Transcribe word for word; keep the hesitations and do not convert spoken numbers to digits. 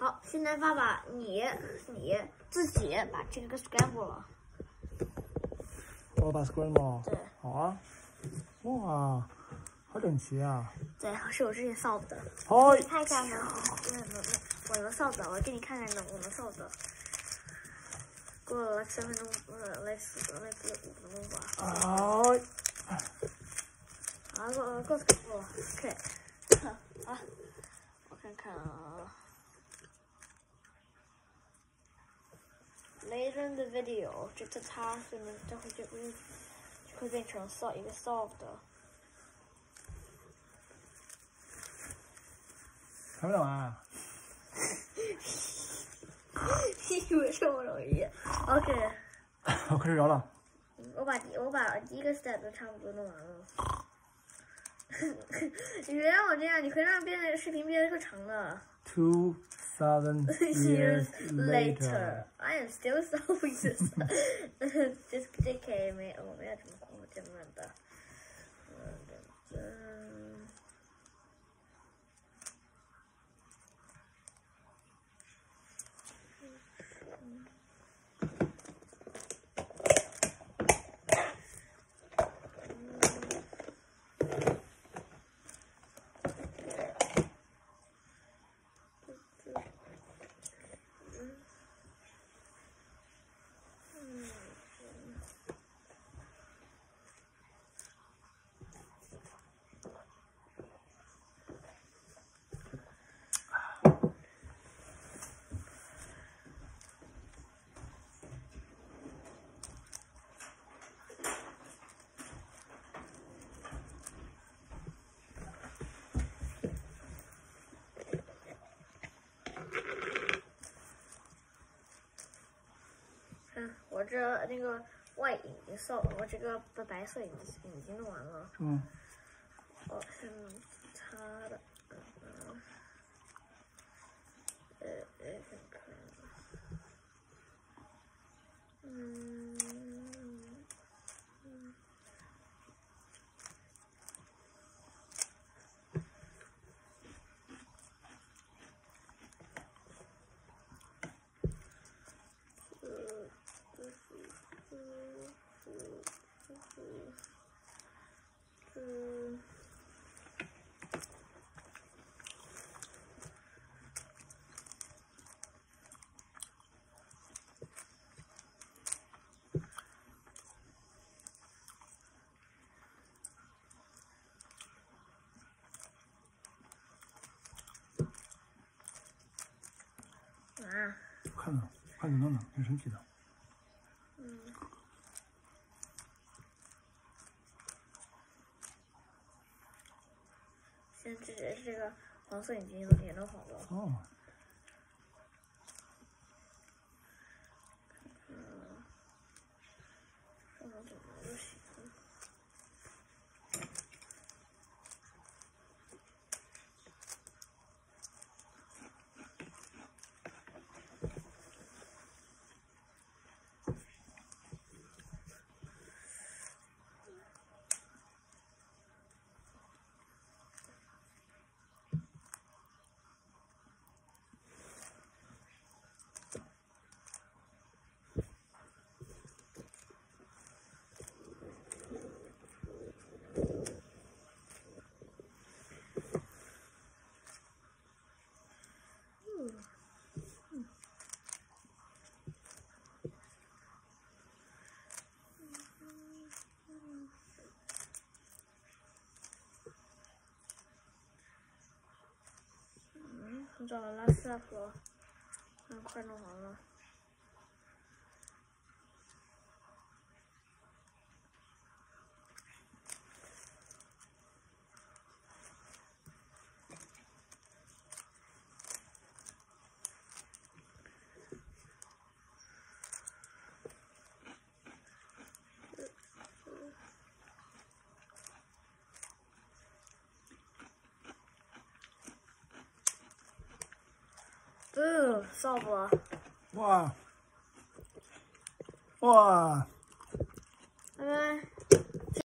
好，现在爸爸你你自己把这个 scramble 了。 我把 scramble。 对。 好啊。哇，好整齐啊。 对，是我之前扫的。 好。 你看一下能能能我能扫的，我给你看看能我能扫的。过了三分钟，呃，来四来四五分钟吧。 好。 好，够够够了 ，OK。好，我看看啊。Later in the video， 这这它是能，这会就会就会变成 solve 一个 solve 的。 还没完啊？ 你以为这么容易 ？OK。 我开始摇了。 我把第我把第一个 step 都差不多弄完了。你别让我这样，你会让变得视频变得更长的。 Two thousand years later, I am still solving this. 这这 K 没我没有这么恐怖这么的。嗯。我这那个外已经扫，我这个的白色已经已经弄完了。 嗯。 哦，是擦的，嗯，呃呃，嗯嗯。啊！ 看着，看着弄的，挺神奇的。 嗯。现在这这个黄色已经也弄好了。 哦。 嗯。放到这里就行。我找到拉丝了，嗯，快弄完了。嗯，扫把。 哇！哇！ 拜拜。